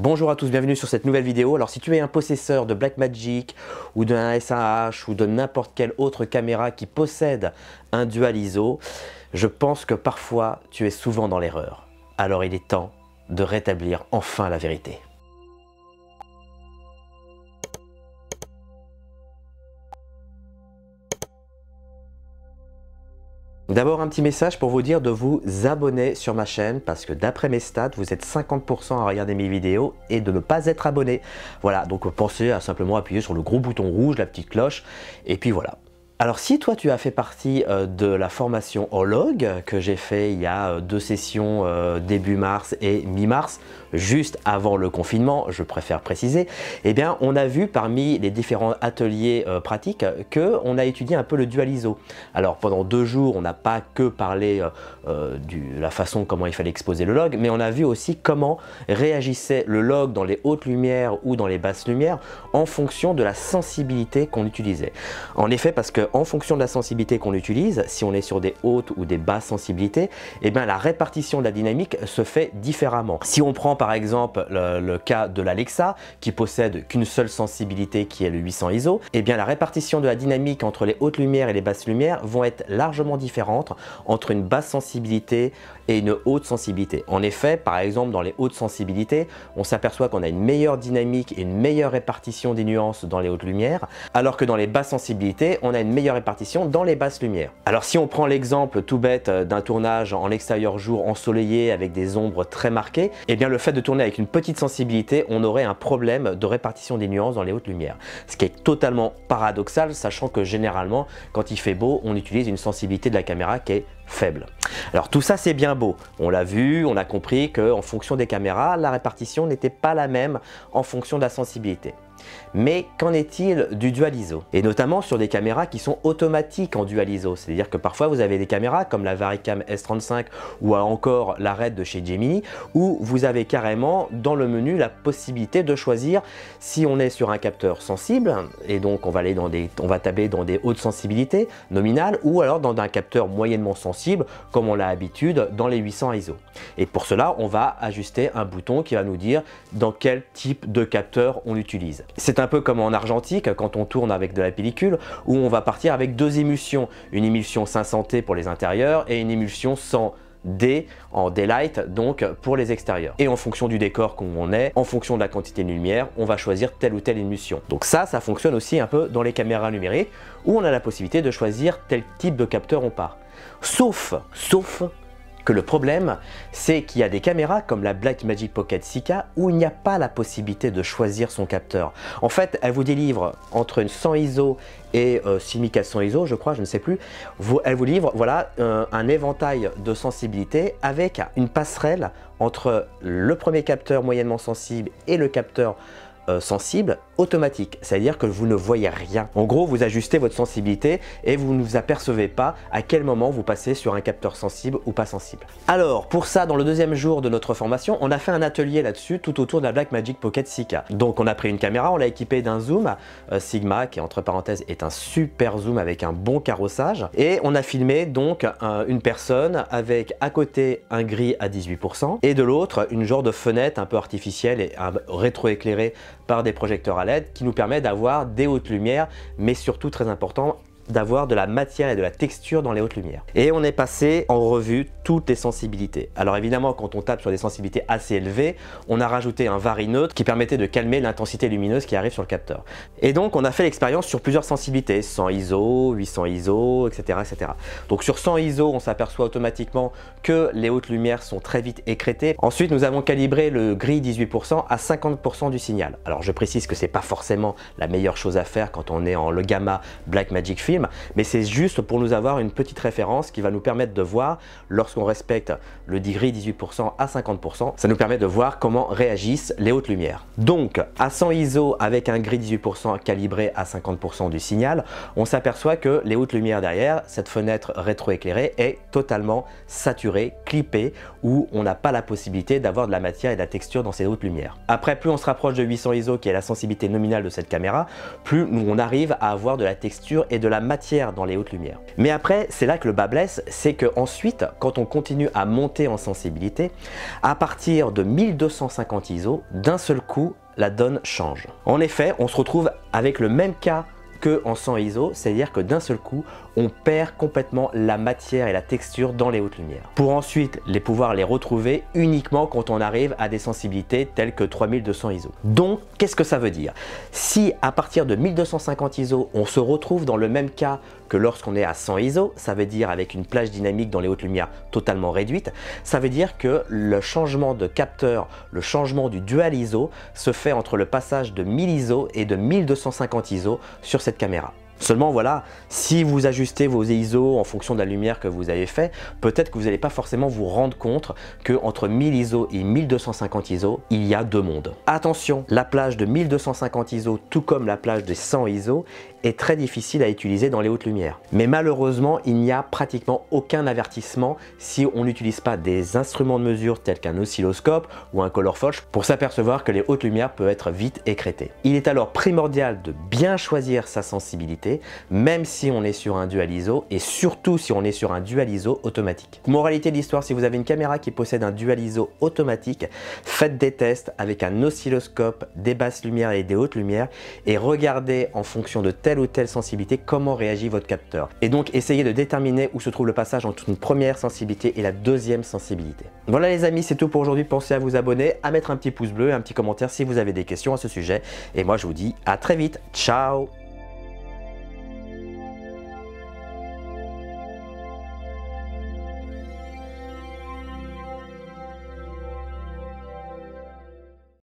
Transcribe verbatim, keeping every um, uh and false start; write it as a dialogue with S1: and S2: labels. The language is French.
S1: Bonjour à tous, bienvenue sur cette nouvelle vidéo. Alors si tu es un possesseur de Blackmagic ou d'un S un H ou de n'importe quelle autre caméra qui possède un dual I S O, je pense que parfois tu es souvent dans l'erreur. Alors il est temps de rétablir enfin la vérité. D'abord un petit message pour vous dire de vous abonner sur ma chaîne parce que d'après mes stats, vous êtes cinquante pour cent à regarder mes vidéos et de ne pas être abonné. Voilà, donc pensez à simplement appuyer sur le gros bouton rouge, la petite cloche, et puis voilà. Alors si toi tu as fait partie euh, de la formation Holog que j'ai fait il y a euh, deux sessions euh, début mars et mi-mars, juste avant le confinement, je préfère préciser, eh bien on a vu parmi les différents ateliers euh, pratiques que on a étudié un peu le dual I S O. Alors pendant deux jours on n'a pas que parlé euh, euh, de la façon comment il fallait exposer le log, mais on a vu aussi comment réagissait le log dans les hautes lumières ou dans les basses lumières en fonction de la sensibilité qu'on utilisait. En effet, parce que en fonction de la sensibilité qu'on utilise, si on est sur des hautes ou des basses sensibilités, eh bien la répartition de la dynamique se fait différemment. Si on prend par exemple le, le cas de l'Alexa qui possède qu'une seule sensibilité qui est le huit cents I S O, eh bien la répartition de la dynamique entre les hautes lumières et les basses lumières vont être largement différentes entre une basse sensibilité et une haute sensibilité. En effet, par exemple dans les hautes sensibilités, on s'aperçoit qu'on a une meilleure dynamique et une meilleure répartition des nuances dans les hautes lumières, alors que dans les basses sensibilités, on a une meilleure répartition dans les basses lumières. Alors si on prend l'exemple tout bête d'un tournage en extérieur jour ensoleillé avec des ombres très marquées, eh bien le fait de tourner avec une petite sensibilité, on aurait un problème de répartition des nuances dans les hautes lumières. Ce qui est totalement paradoxal, sachant que généralement, quand il fait beau, on utilise une sensibilité de la caméra qui est faible. Alors tout ça c'est bien beau, on l'a vu, on a compris qu'en fonction des caméras, la répartition n'était pas la même en fonction de la sensibilité. Mais qu'en est-il du dual I S O? Et notamment sur des caméras qui sont automatiques en dual I S O, c'est-à-dire que parfois vous avez des caméras comme la Varicam S trente-cinq ou encore la Red de chez Gemini, où vous avez carrément dans le menu la possibilité de choisir si on est sur un capteur sensible, et donc on va aller dans des, on va taper dans des hautes sensibilités nominales, ou alors dans un capteur moyennement sensible, comme on l'a l'habitude dans les huit cents I S O. Et pour cela, on va ajuster un bouton qui va nous dire dans quel type de capteur on utilise. C'est un peu comme en argentique quand on tourne avec de la pellicule où on va partir avec deux émulsions, une émulsion cinq cents T pour les intérieurs et une émulsion cent D en daylight donc pour les extérieurs. Et en fonction du décor où on est, en fonction de la quantité de lumière, on va choisir telle ou telle émulsion. Donc ça, ça fonctionne aussi un peu dans les caméras numériques où on a la possibilité de choisir tel type de capteur on part. Sauf, sauf que le problème, c'est qu'il y a des caméras comme la Blackmagic Pocket six K où il n'y a pas la possibilité de choisir son capteur. En fait, elle vous délivre entre une cent I S O et euh, six mille quatre cents I S O, je crois, je ne sais plus. Vous, elle vous livre voilà, euh, un éventail de sensibilité avec une passerelle entre le premier capteur moyennement sensible et le capteur euh, sensible automatique, c'est-à-dire que vous ne voyez rien. En gros, vous ajustez votre sensibilité et vous ne vous apercevez pas à quel moment vous passez sur un capteur sensible ou pas sensible. Alors, pour ça, dans le deuxième jour de notre formation, on a fait un atelier là-dessus tout autour de la Blackmagic Pocket six K. Donc, on a pris une caméra, on l'a équipée d'un zoom euh, Sigma, qui entre parenthèses est un super zoom avec un bon carrossage, et on a filmé donc un, une personne avec à côté un gris à dix-huit pour cent et de l'autre une genre de fenêtre un peu artificielle et rétroéclairée par des projecteurs à L E D qui nous permet d'avoir des hautes lumières, mais surtout très important, d'avoir de la matière et de la texture dans les hautes lumières. Et on est passé en revue toutes les sensibilités. Alors évidemment, quand on tape sur des sensibilités assez élevées, on a rajouté un vari neutre qui permettait de calmer l'intensité lumineuse qui arrive sur le capteur. Et donc on a fait l'expérience sur plusieurs sensibilités, cent I S O, huit cents I S O, et cetera, et cetera. Donc sur cent I S O, on s'aperçoit automatiquement que les hautes lumières sont très vite écrêtées. Ensuite, nous avons calibré le gris dix-huit pour cent à cinquante pour cent du signal. Alors je précise que c'est pas forcément la meilleure chose à faire quand on est en le gamma Blackmagic Film, mais c'est juste pour nous avoir une petite référence qui va nous permettre de voir, lorsqu'on respecte le gris dix-huit pour cent à cinquante pour cent, ça nous permet de voir comment réagissent les hautes lumières. Donc à cent I S O avec un gris dix-huit pour cent calibré à cinquante pour cent du signal, on s'aperçoit que les hautes lumières derrière, cette fenêtre rétroéclairée est totalement saturée, clippée, où on n'a pas la possibilité d'avoir de la matière et de la texture dans ces hautes lumières. Après, plus on se rapproche de huit cents I S O qui est la sensibilité nominale de cette caméra, plus on arrive à avoir de la texture et de la la matière dans les hautes lumières. Mais après, c'est là que le bas blesse, c'est que ensuite, quand on continue à monter en sensibilité, à partir de mille deux cent cinquante I S O, d'un seul coup, la donne change. En effet, on se retrouve avec le même cas que en cent I S O, c'est-à-dire que d'un seul coup, on perd complètement la matière et la texture dans les hautes lumières. Pour ensuite les pouvoir les retrouver uniquement quand on arrive à des sensibilités telles que trois mille deux cents I S O. Donc, qu'est-ce que ça veut dire? Si à partir de mille deux cent cinquante I S O, on se retrouve dans le même cas que lorsqu'on est à cent I S O, ça veut dire avec une plage dynamique dans les hautes lumières totalement réduite, ça veut dire que le changement de capteur, le changement du dual I S O se fait entre le passage de mille I S O et de mille deux cent cinquante I S O sur cette caméra. Seulement voilà, si vous ajustez vos I S O en fonction de la lumière que vous avez fait, peut-être que vous n'allez pas forcément vous rendre compte que entre mille I S O et mille deux cent cinquante I S O, il y a deux mondes. Attention, la plage de mille deux cent cinquante I S O, tout comme la plage des cent I S O, est très difficile à utiliser dans les hautes lumières. Mais malheureusement, il n'y a pratiquement aucun avertissement si on n'utilise pas des instruments de mesure tels qu'un oscilloscope ou un color Foch pour s'apercevoir que les hautes lumières peuvent être vite écrêtées. Il est alors primordial de bien choisir sa sensibilité, même si on est sur un dual I S O et surtout si on est sur un dual I S O automatique. Moralité de l'histoire, si vous avez une caméra qui possède un dual I S O automatique, faites des tests avec un oscilloscope, des basses lumières et des hautes lumières et regardez en fonction de telle ou telle sensibilité comment réagit votre capteur. Et donc essayez de déterminer où se trouve le passage entre une première sensibilité et la deuxième sensibilité. Voilà les amis, c'est tout pour aujourd'hui. Pensez à vous abonner, à mettre un petit pouce bleu et un petit commentaire si vous avez des questions à ce sujet. Et moi je vous dis à très vite. Ciao!